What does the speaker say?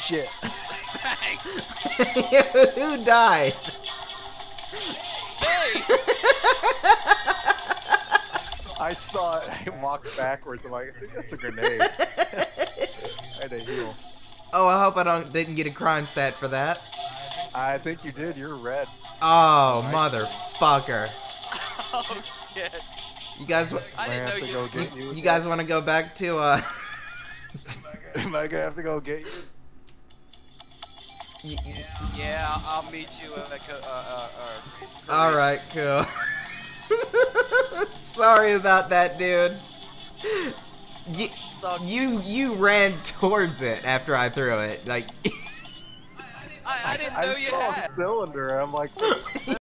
shit. Thanks. Who died? Hey. I saw it. I walked backwards. I'm like, I think that's a grenade. I had to heal. Oh, I hope I didn't get a crime stat for that. I think you did. You're red. Oh, Nice. motherfucker. Oh shit. You guys, I didn't know have to you. go get you. you guys want to go back to Am I gonna have to go get you? Yeah, I'll meet you at All right, cool. Sorry about that, dude. You ran towards it after I threw it, like. I didn't know I you saw had. a cylinder. I'm like,